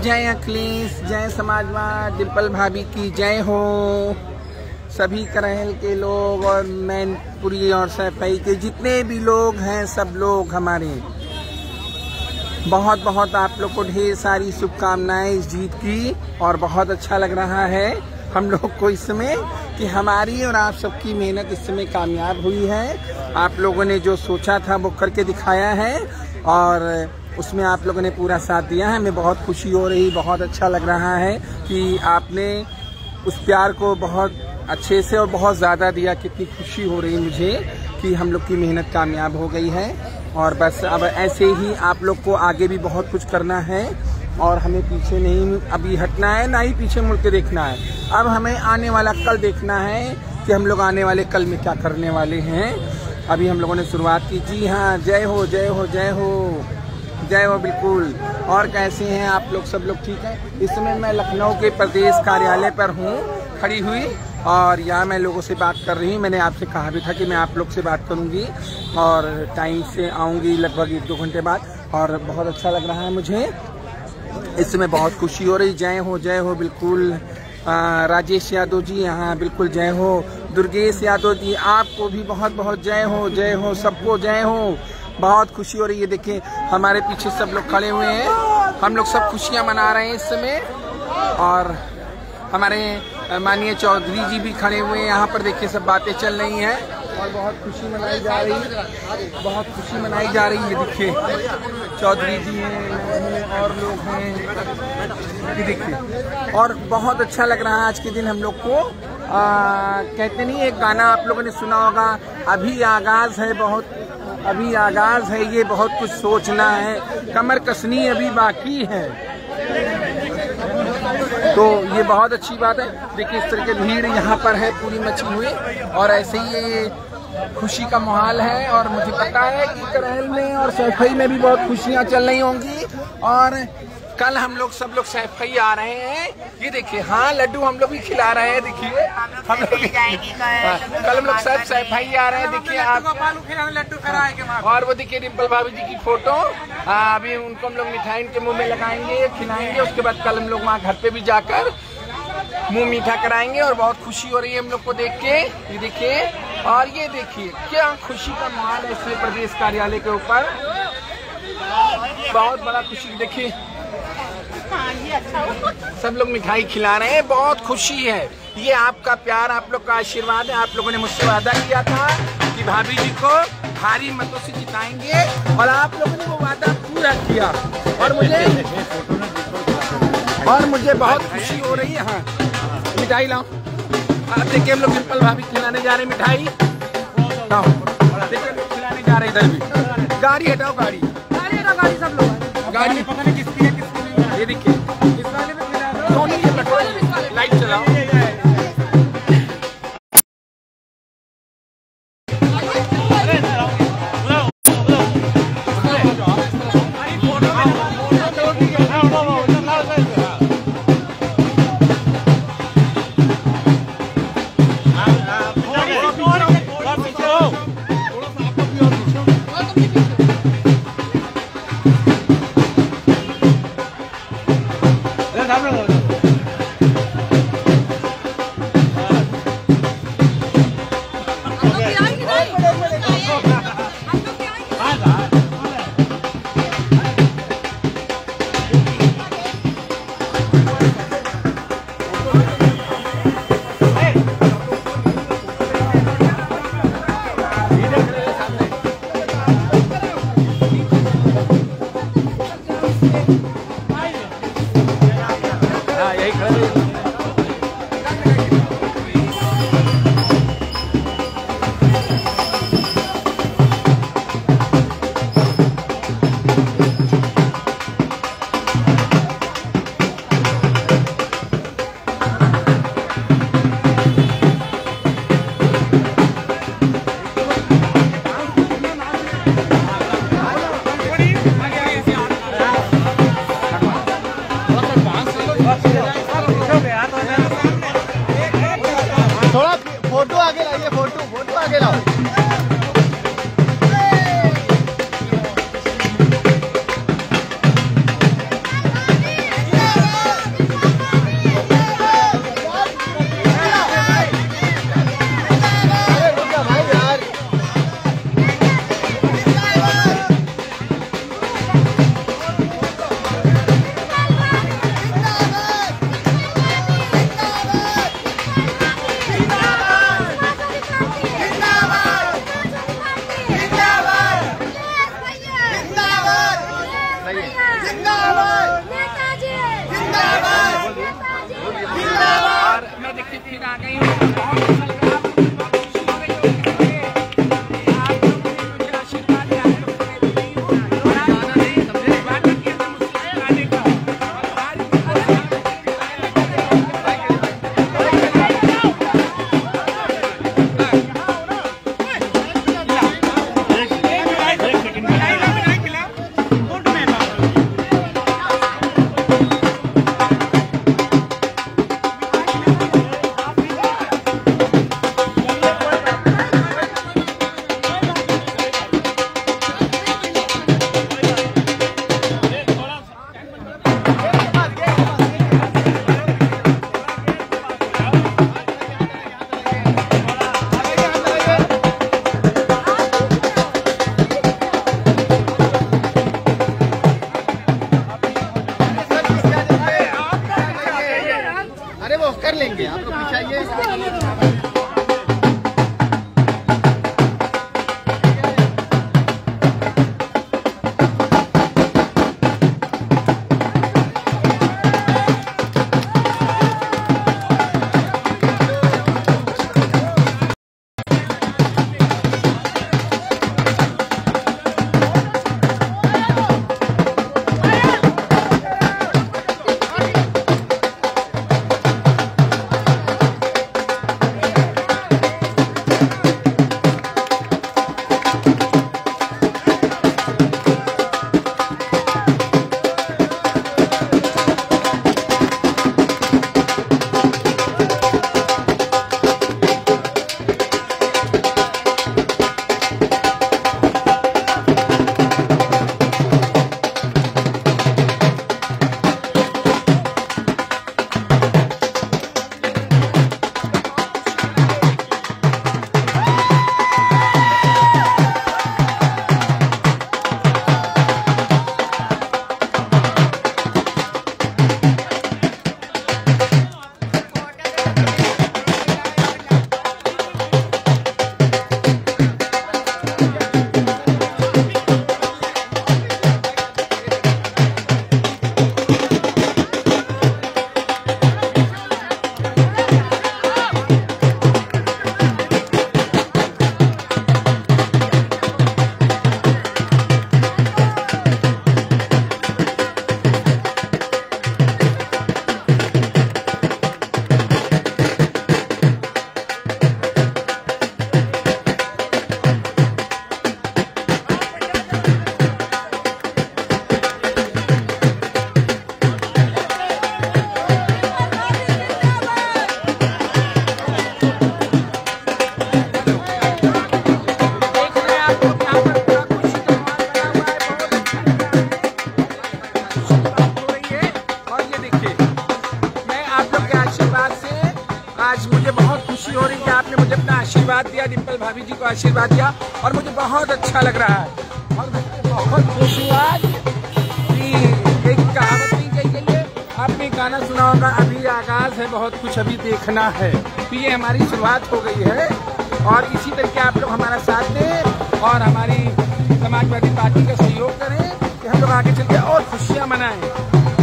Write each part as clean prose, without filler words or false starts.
जय अखिलेश, जय समाजवाद, डिम्पल भाभी की जय हो। सभी करहल के लोग और मैनपुरी और सैफई के जितने भी लोग हैं, सब लोग हमारे बहुत बहुत आप लोग को ढेर सारी शुभकामनाएं इस जीत की। और बहुत अच्छा लग रहा है हम लोग को इस समय कि हमारी और आप सबकी मेहनत इस समय कामयाब हुई है। आप लोगों ने जो सोचा था वो करके दिखाया है और उसमें आप लोगों ने पूरा साथ दिया है। हमें बहुत खुशी हो रही, बहुत अच्छा लग रहा है कि आपने उस प्यार को बहुत अच्छे से और बहुत ज़्यादा दिया। कितनी खुशी हो रही मुझे कि हम लोग की मेहनत कामयाब हो गई है। और बस अब ऐसे ही आप लोग को आगे भी बहुत कुछ करना है और हमें पीछे नहीं अभी हटना है, ना ही पीछे मुड़ के देखना है। अब हमें आने वाला कल देखना है कि हम लोग आने वाले कल में क्या करने वाले हैं। अभी हम लोगों ने शुरुआत की। जी हाँ, जय हो जय हो जय हो जय हो। बिल्कुल। और कैसे हैं आप लोग? सब लोग ठीक हैं? इस समय मैं लखनऊ के प्रदेश कार्यालय पर हूँ खड़ी हुई और यहाँ मैं लोगों से बात कर रही हूँ। मैंने आपसे कहा भी था कि मैं आप लोग से बात करूँगी और टाइम से आऊँगी लगभग 1-2 घंटे बाद। और बहुत अच्छा लग रहा है मुझे, इस समय बहुत खुशी हो रही। जय हो जय हो। बिल्कुल। राजेश यादव जी, हाँ बिल्कुल जय हो। दुर्गेश यादव जी, आपको भी बहुत बहुत जय हो जय हो। सबको जय हो। बहुत खुशी हो रही है। देखिए हमारे पीछे सब लोग खड़े हुए हैं, हम लोग सब खुशियाँ मना रहे हैं इस समय। और हमारे माननीय चौधरी जी भी खड़े हुए हैं यहाँ पर। देखिए सब बातें चल रही हैं और बहुत खुशी मनाई जा रही है, बहुत खुशी मनाई जा रही है। देखिए चौधरी जी हैं और लोग हैं, देखिए। और बहुत अच्छा लग रहा है आज के दिन हम लोग को। कहते नहीं, एक गाना आप लोगों ने सुना होगा, अभी आगाज है बहुत, अभी आगाज है ये, बहुत कुछ सोचना है, कमर कसनी अभी बाकी है। तो ये बहुत अच्छी बात है। देखिए इस तरह की भीड़ यहाँ पर है पूरी मची हुई और ऐसे ही ये खुशी का माहौल है। और मुझे पता है कि करहल में और सैफई में भी बहुत खुशियाँ चल रही होंगी। और कल हम लोग सब लोग सैफई आ रहे हैं। ये देखिए, हाँ लड्डू हम लोग भी खिला रहे हैं। देखिए हम लोग कल हम लोग सब सैफई आ रहे हैं। देखिए आप लड्डू। और वो देखिए डिम्पल भाभी जी की फोटो। अभी उनको हम लोग मिठाई उनके मुंह में लगाएंगे, खिलाएंगे। उसके बाद कल हम लोग वहाँ घर पे भी जाकर मुंह मीठा कराएंगे। और बहुत खुशी हो रही है हम लोग को देख के। ये देखिए, और ये देखिए क्या खुशी का माहौल है इसमें प्रदेश कार्यालय के ऊपर। बहुत बड़ा खुशी। देखिए सब लोग मिठाई खिला रहे हैं, बहुत खुशी है। ये आपका प्यार, आप लोग का आशीर्वाद है। आप लोगों ने मुझसे वादा किया था कि भाभी जी को भारी मतों से जिताएंगे और आप लोगों ने वो वादा पूरा किया। और मुझे बहुत खुशी हो रही है। हाँ मिठाई लाओ। आप देखिए हम लोग डिम्पल भाभी खिलाने जा रहे हैं मिठाई। देखिए लोग खिलाने जा रहे हैं इधर भी। गाड़ी हटाओ, गाड़ी गाड़ी सब लोग गाड़ी पता नहीं किसकी है किसकी नहीं। ये देखिए इस वाले में खिला दो, ये लाइट चलाओ। फिर आ गई हूँ। बहुत अच्छा लग रहा है, बहुत खुशी हो रही होगी। आप लोगों ने मुझे आशीर्वाद दिया, आप लोगों ने दी हूँ। और आज वादा किया था मुझसे आने का। और आज अरे वो कर लेंगे, आप लोग पीछे आइए। आज मुझे बहुत खुशी हो रही है कि आपने मुझे अपना आशीर्वाद दिया, डिम्पल भाभी जी को आशीर्वाद दिया और मुझे बहुत अच्छा लग रहा है। और मुझे बहुत खुशी हुआ कि एक कहावत नहीं कही गई है, आपने गाना सुना होगा, अभी आगाज है बहुत कुछ अभी देखना है। तो ये हमारी शुरुआत हो गई है और इसी तरीके आप लोग हमारा साथ दें और हमारी समाजवादी पार्टी का सहयोग करें कि हम लोग आगे चल के और खुशियाँ मनाएं।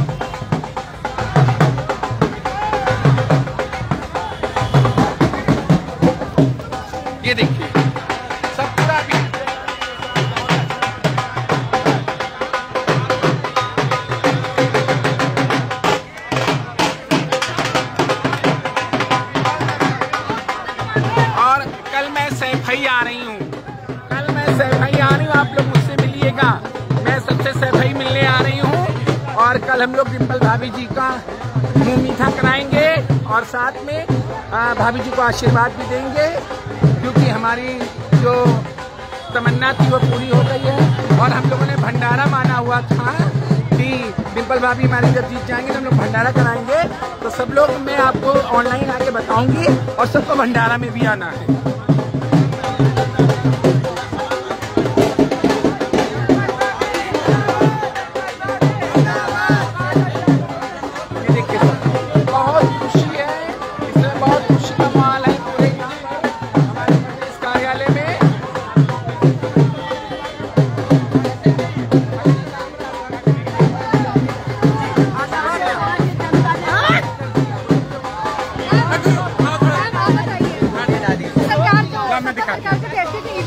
ये देखिए सब पूरा भी और कल मैं सैफई आ रही हूँ, आप लोग मुझसे मिलिएगा। मैं सबसे सैफई मिलने आ रही हूँ और कल हम लोग डिम्पल भाभी जी का मुँह मीठा कराएंगे और साथ में भाभी जी को आशीर्वाद भी देंगे, क्योंकि हमारी जो तमन्ना थी वो पूरी हो गई है। और हम लोगों ने भंडारा माना हुआ था कि डिम्पल भाभी हमारी जब जीत जाएंगे तो हम लोग भंडारा कराएंगे। तो सब लोग मैं आपको ऑनलाइन आके बताऊंगी और सबको भंडारा में भी आना है।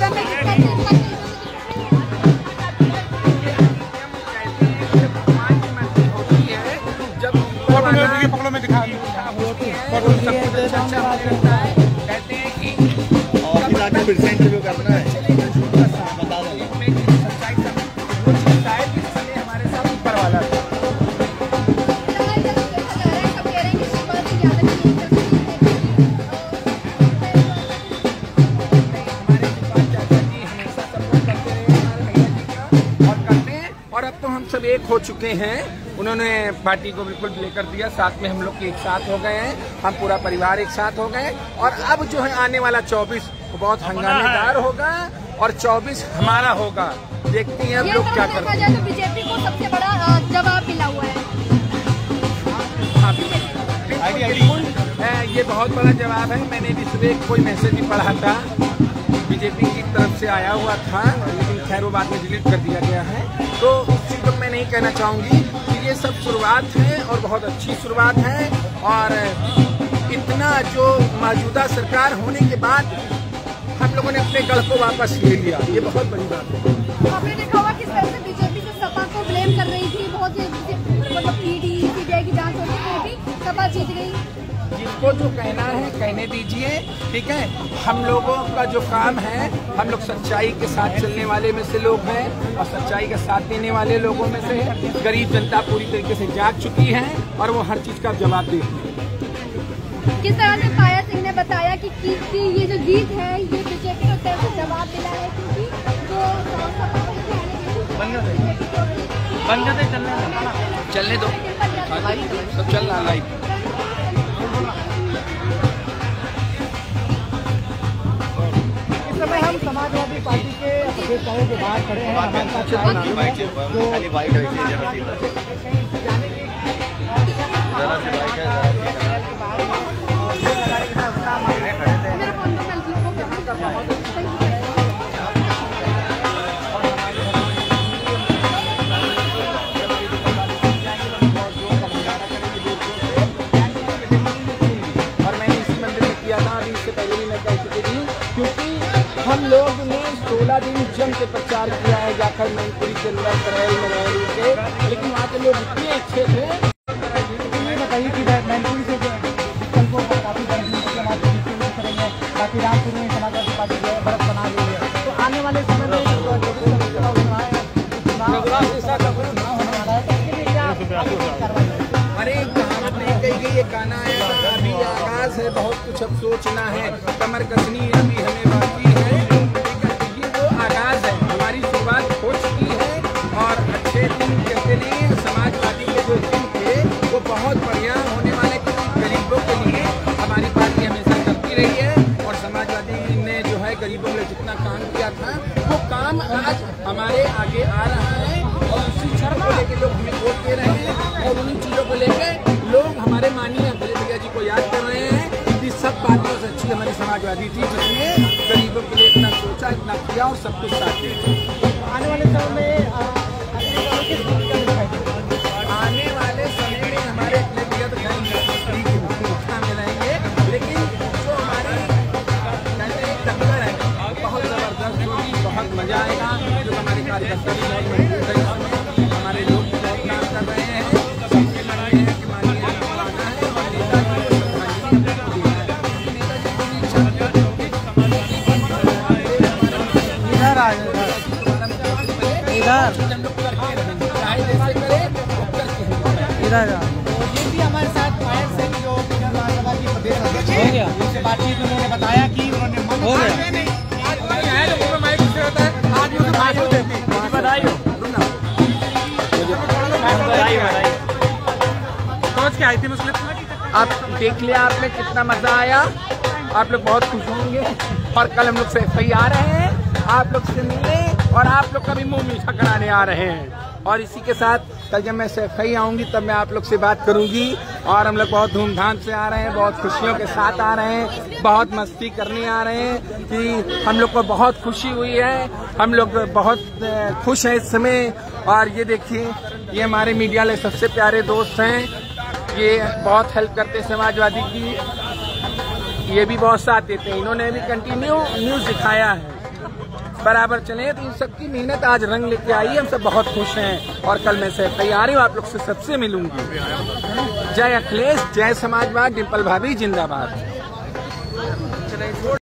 पकड़ो में दिखा कहते हैं कि फिर से इंटरव्यू करना है, बता देना। हमारे साथ ऊपर वाला था। और अब तो हम सब एक हो चुके हैं। उन्होंने पार्टी को बिल्कुल लेकर दिया, साथ में हम लोग एक साथ हो गए हैं, हम पूरा परिवार एक साथ हो गए। और अब जो है आने वाला 24 वो बहुत हंगामेदार होगा और 24 हमारा होगा। देखते हैं अब लोग क्या करते हैं। तो बीजेपी को सबसे बड़ा जवाब मिला हुआ है। बिल्कुल ये बहुत बड़ा जवाब है। मैंने भी सुबह कोई मैसेज भी पढ़ा था, बीजेपी की तरफ से आया हुआ था, लेकिन खैर वो बाद में डिलीट कर दिया गया है। तो उस चीज़ को मैं नहीं कहना चाहूँगी कि ये सब शुरुआत है और बहुत अच्छी शुरुआत है। और इतना जो मौजूदा सरकार होने के बाद हम लोगों ने अपने गढ़ को वापस ले लिया, ये बहुत बड़ी बात है। आपने देखा होगा किस तरह से बीजेपी जो सपा को ब्लेम कर रही थी, बहुत मतलब ईडी सीबीआई की जांच होने में भी सपा जीत गई। जिनको जो कहना है कहने दीजिए, ठीक है। हम लोगों का जो काम है, हम लोग सच्चाई के साथ चलने वाले में से लोग हैं और सच्चाई का साथ देने वाले लोगों में से गरीब जनता पूरी तरीके से जाग चुकी है और वो हर चीज का जवाब देती है। किस तरह से पाया सिंह ने बताया कि ये जो जीत है ये बीजेपी को तरफ से जवाब मिला है, क्योंकि जो चलने दो, सब चल रहा लाइव। इस समय हम समाजवादी पार्टी के नेताओं के बाहर खड़े हैं। हमारे साथ हम लोग ने 16 दिन जम के प्रचार किया है, जाकर मैनपुरी के अंदर करैल में रह के, लेकिन वहाँ के लोग इतने अच्छे थे। ये बताइए कि मैनपुरी से विकल्पों पर काफी करेंगे, बाकी रामपुर में समाजवादी पार्टी जो है बढ़त बना रही है, तो आने वाले समय में अरे कहावत नहीं कही गई, ये गाना आया था, अभी आगाज है, बहुत कुछ अब सोचना है, कमर कसनी अभी हमें बाकी है। ये वो आगाज है, हमारी शुरुआत हो चुकी है और अच्छे दिन कहते नहीं, समाजवादी के जो दिन थे वो बहुत बढ़िया होने वाले, क्योंकि गरीबों के लिए हमारी पार्टी हमेशा करती रही है और समाजवादी ने जो है गरीबों के लिए जितना काम किया था वो काम आज हमारे आगे आ रहा है और उसी चीज़ों को लेकर लोग हमें वोट दे रहे हैं और उन्हीं चीज़ों को लेकर लोग हमारे माननीय अखिलेश भैया जी को याद कर रहे हैं कि सब पार्टियों से अच्छी हमारी समाजवादी थी, जिसने गरीबों के लिए इतना सोचा, इतना किया और सब कुछ साथ दिया। आने वाले समय में आने वाले समय में हमारे अखिलेश भैया तो मिलाएंगे, लेकिन जो हमारी टक्कर है बहुत जबरदस्त होगी, बहुत मजा आएगा। जो हमारे कार्यकर्ता भी बहुत मजबूत है, हमारे लोग भी बहुत काम कर रहे हैं, सबके लड़ रहे हैं कि माननीय आना है और नेताजी को श्रद्धांजलि देना है। नेताजी को भी इच्छा इधर ये भी हमारे साथ फायर से जो विधानसभा की प्रदेश अध्यक्ष हो गया, उनसे बातचीत उन्होंने बताया कि उन्होंने मन हो गया। आप देख लिया आपने कितना मजा आया, आप लोग बहुत खुश होंगे और कल हम लोग सैफई आ रहे हैं, आप लोग से मिलने और आप लोग का भी मुंह मीठा कराने आ रहे हैं। और इसी के साथ कल जब मैं सैफई आऊंगी तब मैं आप लोग से बात करूंगी और हम लोग बहुत धूमधाम से आ रहे हैं, बहुत खुशियों के साथ आ रहे हैं, बहुत मस्ती करने आ रहे हैं कि हम लोग को बहुत खुशी हुई है, हम लोग बहुत खुश हैं इस समय। और ये देखिए, ये हमारे मीडिया वाले सबसे प्यारे दोस्त हैं, ये बहुत हेल्प करते हैं समाजवादी की, ये भी बहुत साथ देते हैं, इन्होंने भी कंटिन्यू न्यूज़ दिखाया है। बराबर चले। तो इन सबकी मेहनत आज रंग लेके आई है, हम सब बहुत खुश हैं और कल मैं से तैयार हूँ, आप लोग से सबसे मिलूंगी। जय अखिलेश, जय समाजवाद, डिम्पल भाभी जिंदाबाद।